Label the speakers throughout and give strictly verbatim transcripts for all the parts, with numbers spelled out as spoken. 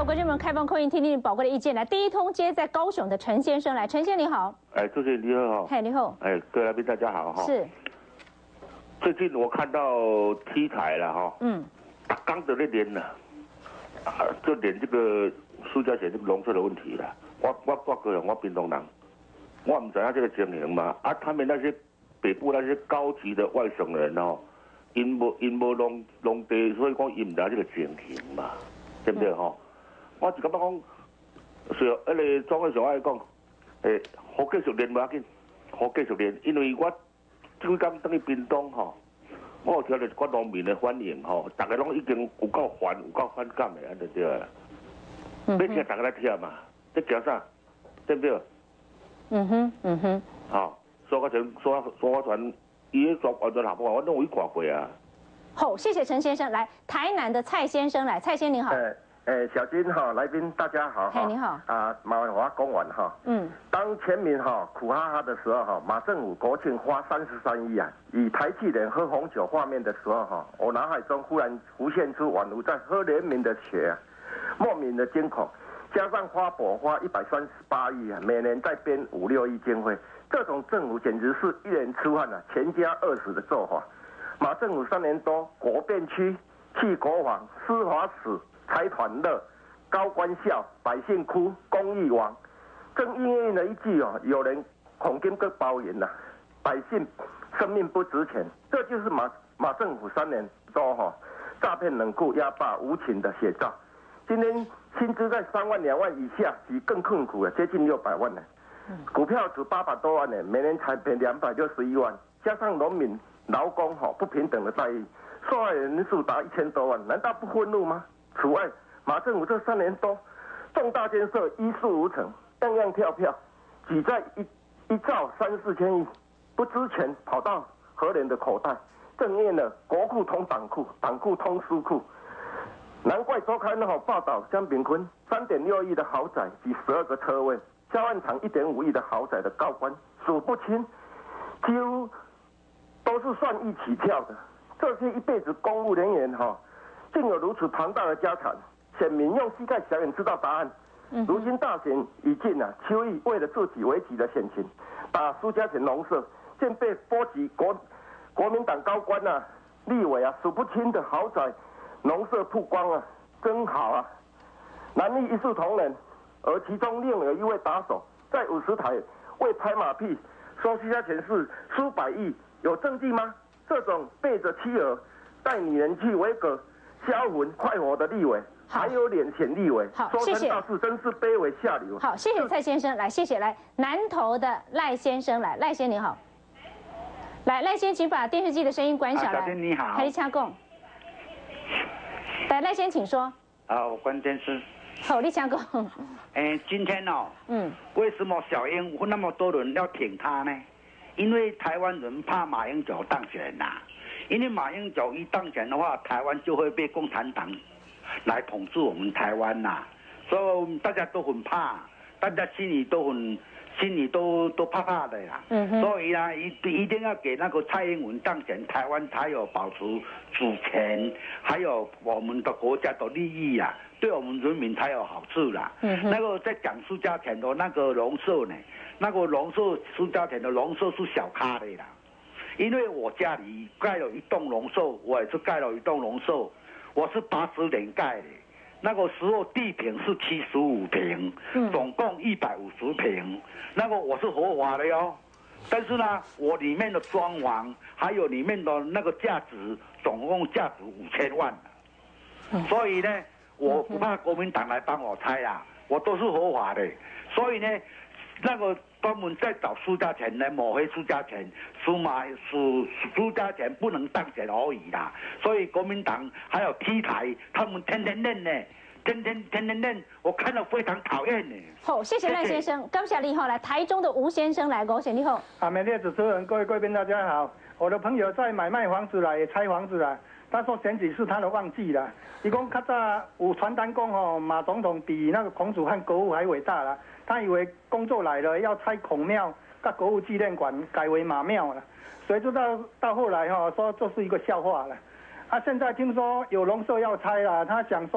Speaker 1: 好，观众们，开放扣音，听听宝贵的意见。来，第一通接在高雄的陈先生，来，陈先生你好。
Speaker 2: 哎，主持人你好。
Speaker 1: 嗨，你好。
Speaker 2: 哎，各位来宾大家好哈。
Speaker 1: 是。
Speaker 2: 最近我看到 T 台了哈。嗯。刚的那连呢，啊，就连这个苏家贤这个农舍的问题了。我我我个人我屏东人，我唔知道这个情形嘛。啊，他们那些北部那些高级的外省人哦，因无因无农农地，所以讲因唔知道这个情形嘛，对不对哈？嗯我就感觉讲，随后迄个庄委上爱讲，诶，好继续练无要紧，好继续练，因为我几工等去屏东吼，我有听到一寡农民的反应吼，大家拢已经有够烦，有够反感的，安就对啦。要听大家来听嘛，在讲啥，对不对？嗯哼，嗯哼。好，苏家全苏苏家全，伊迄全完全合法，我拢有去看过啊。
Speaker 1: 好，谢谢陈先生。来，台南的蔡先生来，蔡先您好。
Speaker 3: 诶，小金哈，来宾大家好哈。
Speaker 1: 你好。
Speaker 3: 啊，麻烦我讲完哈。嗯。当全民哈苦哈哈的时候哈，马政府国庆花三十三亿啊，以台积电喝红酒画面的时候哈，我脑海中忽然浮现出宛如在喝人民的血啊，莫名的惊恐。加上花博花一百三十八亿啊，每年再编五六亿经费，这种政府简直是一人吃饭啊，全家饿死的做法。马政府三年多，国变区、弃国防、司法死。财团乐，高官笑，百姓哭，公益亡。正应验了一句哦，有人恐惊个包言呐，百姓生命不值钱，这就是马马政府三年多哈诈骗冷酷压霸无情的写照。今天薪资在三万两万以下，比更困苦了，接近六百万了。股票值八百多万呢，每年才赔两百六十一万，加上农民劳工哈不平等的待遇，受害人数达一千多万，难道不愤怒吗？此外，马政府这三年多重大建设一事无成，样样跳票，挤在一一兆三四千亿，不知钱跑到何人的口袋？正验了国库通党库，党库通书库。难怪周刊哈报道江炳坤三点六亿的豪宅及十二个车位，销案场一点五亿的豪宅的高官数不清，几乎都是算亿起跳的。这些一辈子公务人员哈。竟有如此庞大的家产，选民用膝盖想也知道答案。如今大选已近啊，邱毅为了自己为己的选情，打苏家田农舍，竟被波及国国民党高官啊、立委啊数不清的豪宅、农舍曝光啊，真好啊！男女一视同仁，而其中另有一位打手在五十台为拍马屁，说苏家田是数百亿，有证据吗？这种背着妻儿带女人去维格。销魂快活的立委，还有脸选立委，
Speaker 1: 好，
Speaker 3: 说成大事真是卑微下流。
Speaker 1: 好，谢谢蔡先生，来，谢谢，来南投的赖先生，来，赖先你好，来赖先，请把电视机的声音关小来。
Speaker 4: 小姐你好，
Speaker 1: 还是掐供？来，赖先请说。
Speaker 4: 啊，我关电视。
Speaker 1: 好，你掐供。
Speaker 4: 哎，今天哦，嗯，为什么小英那么多人要挺他呢？因为台湾人怕马英九当选呐、啊。因为马英九一当选的话，台湾就会被共产党来统治我们台湾呐、啊，所以大家都很怕，大家心里都很心里都都怕怕的啦。嗯哼。所以呢，一一定要给那个蔡英文当选，台湾才有保持主权，还有我们的国家的利益啊，对我们人民才有好处啦。嗯哼。那个在讲苏家田的那个农舍呢，那个农舍苏家田的农舍是小咖的啦。因为我家里盖了一栋农舍，我也是盖了一栋农舍，我是八十年盖的，那个时候地坪是七十五坪，总共一百五十坪，那个我是合法的哟。但是呢，我里面的装潢还有里面的那个价值，总共价值五千万，所以呢，我不怕国民党来帮我拆啦，我都是合法的，所以呢。那个专门在找苏家全来抹黑苏家全，苏马苏苏家全不能当选而已啦。所以国民党还有 T 台，他们天天练呢，天天天天练，我看到非常讨厌呢。
Speaker 1: 好，谢谢赖先生，感谢你好，来台中的吴先生来，吴先生你好。
Speaker 5: 啊，美丽的主持人，各位贵宾大家好。我的朋友在买卖房子啦，也拆房子啦。他说选举是他的旺季啦。伊讲较早有传单讲吼，马总统比那个孔子和国父还伟大啦。他以为工作来了要拆孔庙、跟国父纪念馆改为马庙了，谁知道到后来哈、哦、说这是一个笑话了。啊，现在听说有农舍要拆了，他想说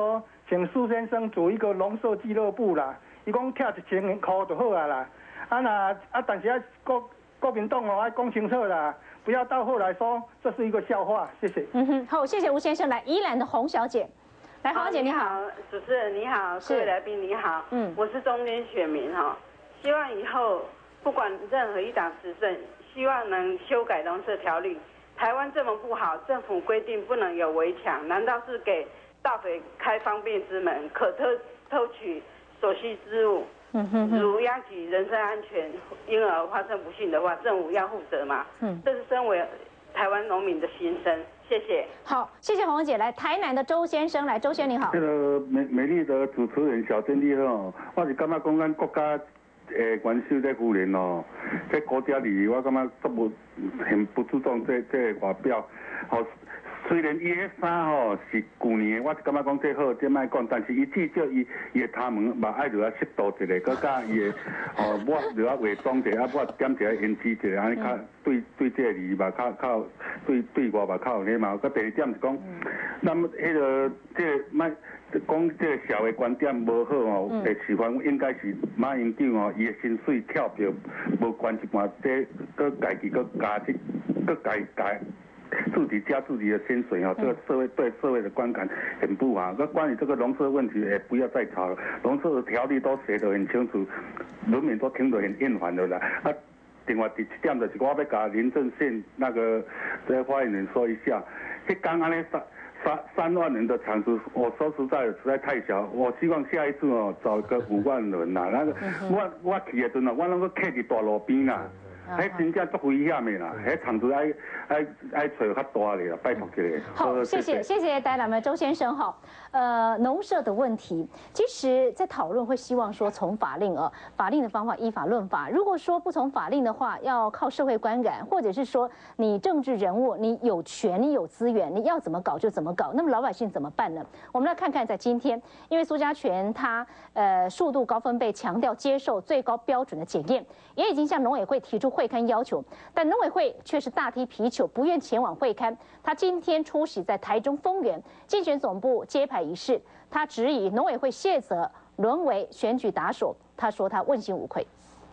Speaker 5: 请苏先生组一个农社俱乐部啦，伊讲拆一千块就好啊啦。啊那啊，但是啊国国民党哦，要讲清楚啦，不要到后来说这是一个笑话。谢谢。
Speaker 1: 嗯哼，好，谢谢吴先生。来，宜兰的洪小姐，来，洪小姐你好，
Speaker 6: 主持人你好，各位来宾你好，嗯，我是中间选民哈，希望以后不管任何一党执政，希望能修改农社条例。台湾这么不好，政府规定不能有围墙，难道是给盗匪开方便之门，可偷偷取所需之物？嗯哼哼，如殃及人身安全，因而发生不幸的话，政府要负责嘛？嗯，这是身为台湾农民的心声。谢谢。
Speaker 1: 好，谢谢洪姐。来，台南的周先生，来，周先你好。
Speaker 7: 这个美美丽的主持人小珍你好，我是感觉讲咱国家诶元首这夫人哦，这国家礼仪我感觉都无很不注重这这外表，好。虽然伊迄衫吼是旧年的，我感觉讲这好，这卖讲，但是伊至少伊伊的头毛嘛爱落啊适度一个，佮加伊的哦抹落啊化妆者，啊抹点一个胭脂者，安尼较对对这个礼仪嘛较较对对外嘛较有礼貌。佮第二点是讲，咱迄个这个卖讲这个社会观点无好哦，诶事关应该是马英九哦，伊的薪水跳票无关一半，这佮家己佮加这佮家加。自己加自己的薪水啊，这个社会对社会的观感很不好。那关于这个农社问题，也不要再吵了。农社的条例都写得很清楚，人民都听得很厌烦的啦。啊，另外第一点就是我要甲林正宪那个这个发言人说一下，迄刚安尼三三三万人的场子，我说实在的实在太小。我希望下一次哦找个五万人呐，那个我我去的阵啊，我那个客伫大路边啦。迄真正足危险的啦，迄场子爱爱爱找较大的啦，拜托一下。
Speaker 1: 好，谢谢谢谢台南的周先生哈。呃，农社的问题，其实在讨论会希望说从法令呃法令的方法依法论法。如果说不从法令的话，要靠社会观感，或者是说你政治人物你有权你有资源，你要怎么搞就怎么搞，那么老百姓怎么办呢？我们来看看在今天，因为苏家全他呃数度高分贝强调接受最高标准的检验，也已经向农委会提出会勘要求，但农委会却是大踢皮球，不愿前往会勘。他今天出席在台中丰原竞选总部揭牌仪式，他质疑农委会卸责，沦为选举打手。他说他问心无愧。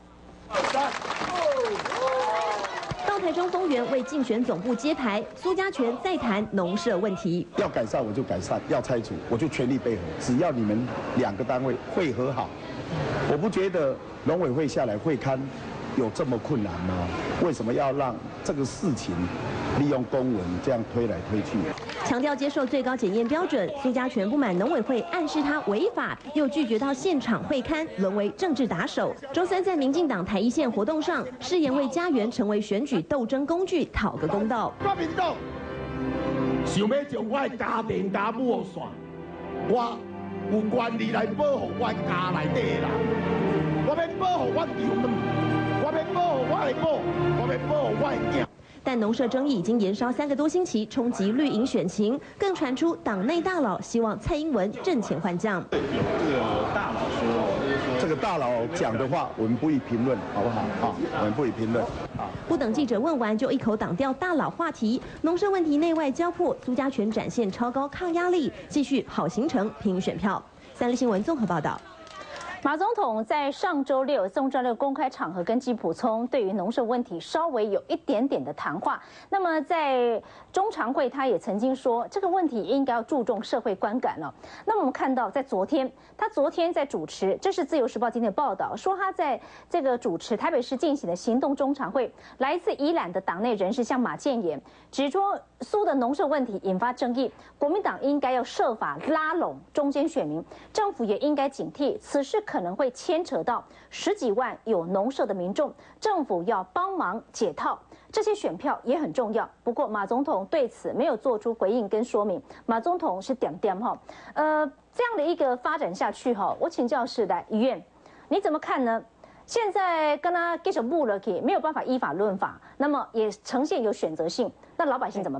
Speaker 8: 到台中丰原为竞选总部揭牌，苏家全再谈农社问题。
Speaker 9: 要改善我就改善，要拆除我就全力配合，只要你们两个单位会和好，我不觉得农委会下来会勘有这么困难吗？为什么要让这个事情利用公文这样推来推去？
Speaker 8: 强调接受最高检验标准，苏家全不满农委会暗示他违法，又拒绝到现场会勘，沦为政治打手。周三在民进党台一线活动上，誓言为家园成为选举斗争工具，讨个公道。
Speaker 9: 国民党想要将我的家庭家母线，我有权利来保护我家内底啦。我要保护我家门，我要保护我的某，我要保护我的囝。
Speaker 8: 但农社争议已经延烧三个多星期，冲击绿营选情，更传出党内大佬希望蔡英文阵前换将。
Speaker 9: 有这个大佬说，这个大佬讲的话，我们不予评论，好不好？好，我们不予评论。
Speaker 8: 不等记者问完，就一口挡掉大佬话题。农社问题内外交迫，苏家全展现超高抗压力，继续好行程拼选票。三立新闻综合报道。
Speaker 1: 马总统在上周六中正六公开场合跟基普聪对于农社问题稍微有一点点的谈话。那么在中常会，他也曾经说这个问题应该要注重社会观感了。那么我们看到，在昨天，他昨天在主持，这是自由时报今天的报道，说他在这个主持台北市进行的行动中常会，来自宜兰的党内人士向马建言指出，苏的农社问题引发争议，国民党应该要设法拉拢中间选民，政府也应该警惕此事可能会牵扯到十几万有农社的民众，政府要帮忙解套，这些选票也很重要。不过马总统对此没有做出回应跟说明。马总统是点点哈，呃，这样的一个发展下去哈，我请教是来医院，你怎么看呢？现在跟他继续布了，没有办法依法论法，那么也呈现有选择性，那老百姓怎么办？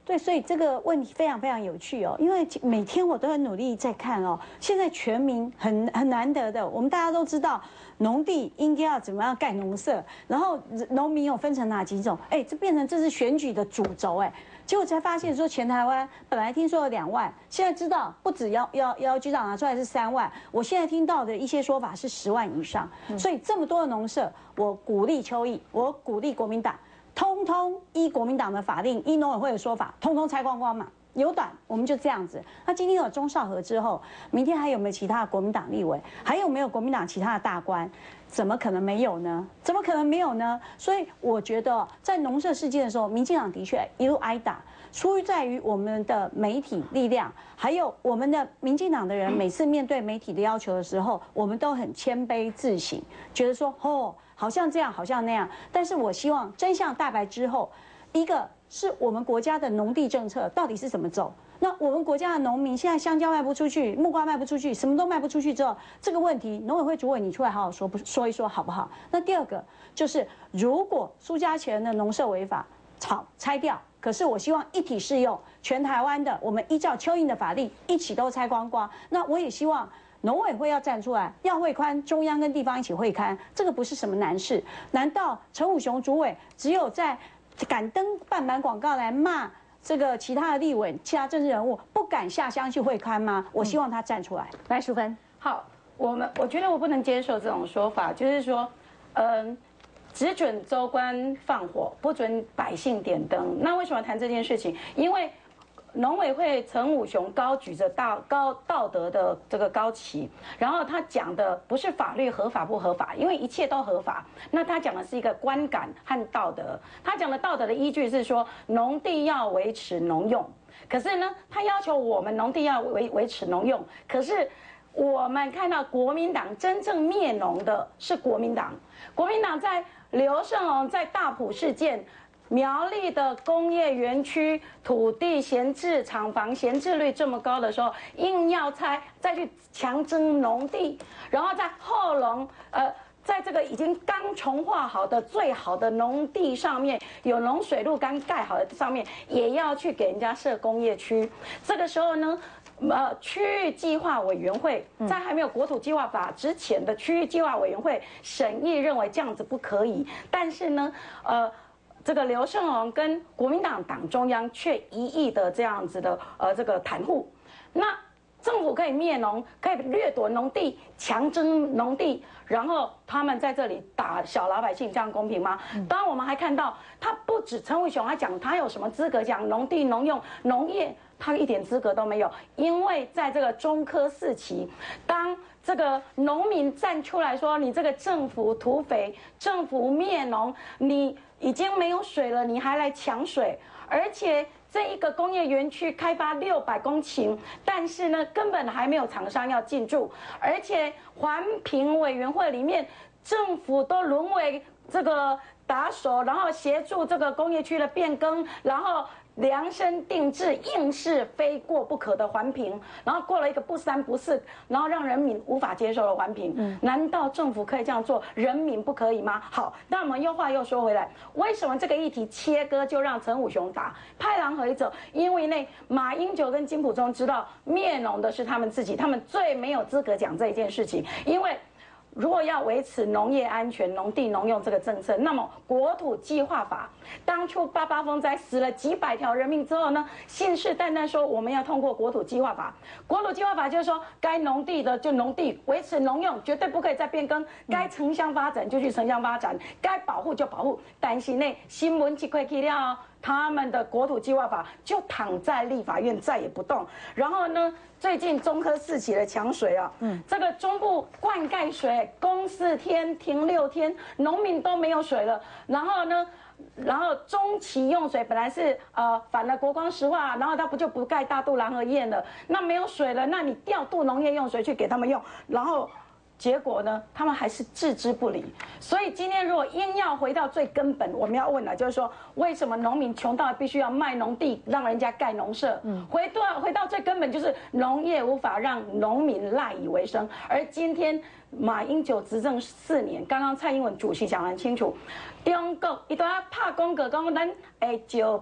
Speaker 10: 对，所以这个问题非常非常有趣哦，因为每天我都很努力在看哦。现在全民很很难得的，我们大家都知道农地应该要怎么样盖农舍，然后农民有分成哪几种？哎，这变成这是选举的主轴哎。结果才发现说，全台湾本来听说有两万，现在知道不止要要要局长拿出来是三万，我现在听到的一些说法是十万以上。所以这么多的农舍，我鼓励邱毅，我鼓励国民党。通通依国民党的法令，依农委会的说法，通通拆光光嘛。有短我们就这样子。那今天有钟少和之后，明天还有没有其他的国民党立委？还有没有国民党其他的大官？怎么可能没有呢？怎么可能没有呢？所以我觉得在农舍事件的时候，民进党的确一路挨打，出于在于我们的媒体力量，还有我们的民进党的人，每次面对媒体的要求的时候，我们都很谦卑自省，觉得说哦。好像这样，好像那样，但是我希望真相大白之后，一个是我们国家的农地政策到底是怎么走？那我们国家的农民现在香蕉卖不出去，木瓜卖不出去，什么都卖不出去之后，这个问题农委会主委你出来好好说不说一说好不好？那第二个就是，如果苏家全的农舍违法，好拆掉，可是我希望一体适用，全台湾的我们依照蚯蚓的法令一起都拆光光。那我也希望。农委会要站出来，要会刊，中央跟地方一起会刊，这个不是什么难事。难道陈武雄主委只有在敢登半版广告来骂这个其他的立委、其他政治人物，不敢下乡去会刊吗？我希望他站出来。嗯、
Speaker 1: 来，淑芬，
Speaker 11: 好，我们我觉得我不能接受这种说法，就是说，嗯，只准州官放火，不准百姓点灯。那为什么谈这件事情？因为。农委会陈武雄高举着道高道德的这个高旗，然后他讲的不是法律合法不合法，因为一切都合法。那他讲的是一个观感和道德。他讲的道德的依据是说，农地要维持农用。可是呢，他要求我们农地要维维持农用。可是我们看到国民党真正灭农的是国民党。国民党在刘盛荣在大埔事件。苗栗的工业园区土地闲置、厂房闲置率这么高的时候，硬要拆，再去强征农地，然后在后龙，呃，在这个已经刚重划好的最好的农地上面，有农水路刚盖好的上面，也要去给人家设工业区。这个时候呢？呃，区域计划委员会在还没有国土计划法之前的区域计划委员会审议认为这样子不可以，但是呢，呃。这个刘盛荣跟国民党党中央却一意的这样子的呃这个袒护，那政府可以灭农，可以掠夺农地，强征农地，然后他们在这里打小老百姓，这样公平吗？当然，我们还看到他不止陈伟雄，还讲他有什么资格讲农地、农用、农业，他一点资格都没有，因为在这个中科四期，当这个农民站出来说，你这个政府土匪，政府灭农，你。已经没有水了，你还来抢水，而且这一个工业园区开发六百公顷，但是呢，根本还没有厂商要进驻，而且环评委员会里面，政府都沦为这个打手，然后协助这个工业区的变更，然后。量身定制，硬是非过不可的环评，然后过了一个不三不四，然后让人民无法接受的环评。嗯，难道政府可以这样做，人民不可以吗？好，那我们又话又说回来，为什么这个议题切割就让陈武雄打派狼回走？因为呢，马英九跟金溥聪知道灭农的是他们自己，他们最没有资格讲这一件事情，因为。如果要维持农业安全、农地农用这个政策，那么国土计划法当初八八风灾死了几百条人命之后呢，信誓旦旦说我们要通过国土计划法。国土计划法就是说，该农地的就农地维持农用，绝对不可以再变更；该城乡发展就去城乡发展，该保护就保护。但是呢，新闻几块起了，他们的国土计划法就躺在立法院再也不动。然后呢？最近中科四起的抢水啊，嗯，这个中部灌溉水供四天停六天，农民都没有水了。然后呢，然后中期用水本来是呃反了国光石化，然后他不就不盖大肚蓝河堰了？那没有水了，那你调度农业用水去给他们用，然后。结果呢，他们还是置之不理。所以今天如果硬要回到最根本，我们要问的就是说，为什么农民穷到必须要卖农地，让人家盖农舍？嗯，回到回到最根本，就是农业无法让农民赖以为生。而今天马英九执政四年，刚刚蔡英文主席讲得很清楚，中国一定要拍广告，讲咱会招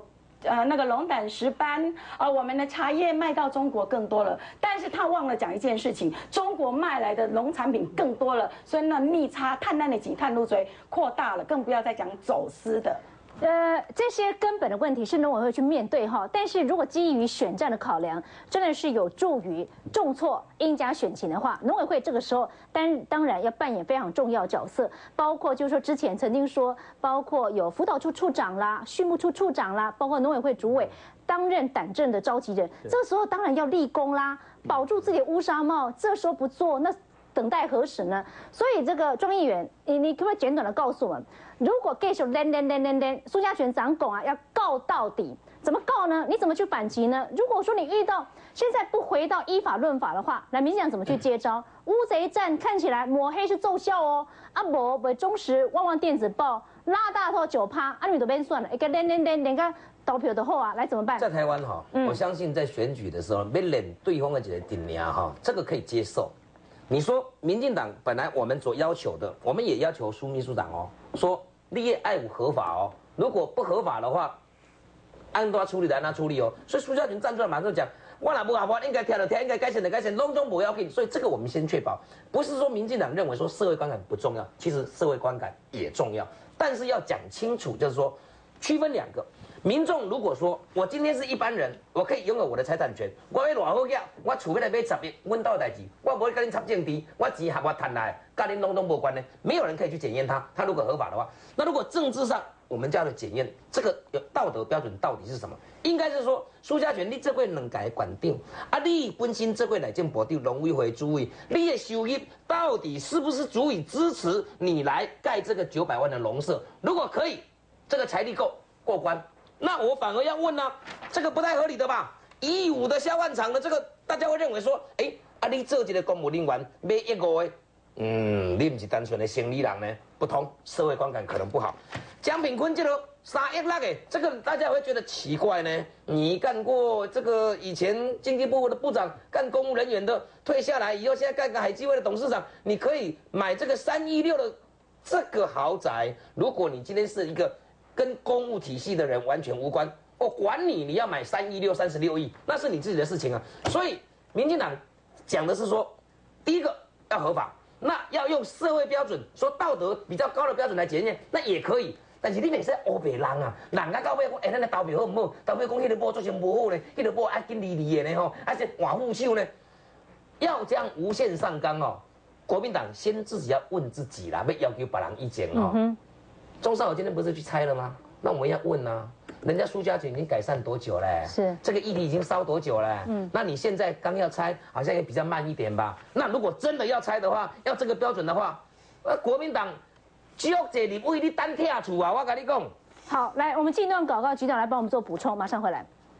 Speaker 11: 呃那个龙胆石斑，呃我们的茶叶卖到中国更多了，但是他忘了讲一件事情，中国卖来的农产品更多了，所以那逆差碳氮的几碳入嘴扩大了，更不要再讲走私的。
Speaker 1: 呃，这些根本的问题是农委会去面对哈，但是如果基于选战的考量，真的是有助于重挫英家选情的话，农委会这个时候当当然要扮演非常重要角色，包括就是说之前曾经说，包括有辅导处处长啦、畜牧处处长啦，包括农委会主委担任党政的召集人，这个时候当然要立功啦，保住自己的乌纱帽，这时候不做那。等待何时呢？所以这个庄议员，你你可不可以简短的告诉我们，如果继续连连连连连，苏家全长拱啊要告到底，怎么告呢？你怎么去反击呢？如果说你遇到现在不回到依法论法的话，那民进党怎么去接招？乌贼战看起来抹黑是奏效哦，啊不为中时旺旺电子报拉大头九趴，啊你都别算了，一个连连连连个投票的后啊，来怎么办？
Speaker 12: 在台湾哈，我相信在选举的时候，别连对方的几个顶梁哈，这个可以接受。你说民进党本来我们所要求的，我们也要求苏秘书长哦，说立业爱五合法哦，如果不合法的话，按多处理来那处理哦。所以苏家群站出来马上讲，我哪不合法，应该调的调，应该改选的改选，拢总不要紧。所以这个我们先确保，不是说民进党认为说社会观感不重要，其实社会观感也重要，但是要讲清楚，就是说区分两个。民众如果说我今天是一般人，我可以拥有我的财产权，我要偌好个，我厝要来买十亿，阮家的代志，我不会跟你插政治，我钱合我赚来，跟恁拢拢无关呢，没有人可以去检验他，他如果合法的话，那如果政治上我们叫的检验，这个有道德标准到底是什么？应该是说苏家全你这块两改管定，啊，你本身这块内政部长农委会主委，你的收入到底是不是足以支持你来盖这个九百万的农舍？如果可以，这个财力够过关。那我反而要问呢、啊，这个不太合理的吧？一亿五的销案场的这个，大家会认为说，哎、欸，啊，你做一个公务人员买一五的，嗯，你不是单纯的生理人呢，不同，社会观感可能不好。江炳坤这个三亿那个，这个大家会觉得奇怪呢。你干过这个以前经济部的部长，干公务人员的，退下来以后，现在干个海基会的董事长，你可以买这个三亿六的这个豪宅。如果你今天是一个跟公务体系的人完全无关，我管你，你要买三亿六、三十六亿，那是你自己的事情啊。所以，民进党讲的是说，第一个要合法，那要用社会标准，说道德比较高的标准来检验，那也可以。但是你袂使乌白人啊，人啊到尾讲，哎、欸，咱的投票好唔好？投票讲迄个某做成无好呢，迄、那个某爱紧离离的呢吼，而且换副手呢，要这样无限上纲哦。国民党先自己要问自己啦，要要求别人意见哦。嗯中上我今天不是去猜了吗？那我们要问啊，人家苏家全已经改善多久嘞？
Speaker 1: 是这
Speaker 12: 个议题已经烧多久嘞？嗯，那你现在刚要拆，好像也比较慢一点吧？那如果真的要拆的话，要这个标准的话，呃，国民党只有这里为你单跳出啊！我跟你讲。
Speaker 1: 好，来，我们进一段广告，局长来帮我们做补充，马上回来。